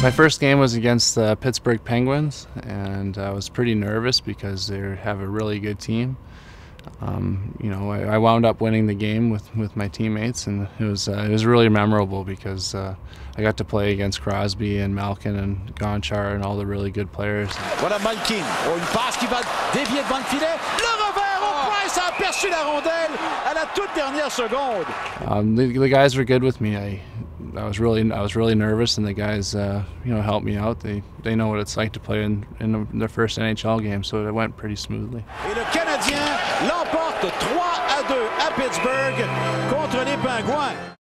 My first game was against the Pittsburgh Penguins, and I was pretty nervous because they have a really good team. I wound up winning the game with my teammates, and it was really memorable because I got to play against Crosby and Malkin and Gonchar and all the really good players. Voilà Malkin, une passe qui va dévier devant le filet. Le revers au Price a aperçu la rondelle à la toute dernière seconde. The guys were good with me. I was really nervous, and the guys helped me out. They know what it's like to play in their first NHL game, so it went pretty smoothly. Et le Canadien l'emporte 3-2 à Pittsburgh contre les Pingouins.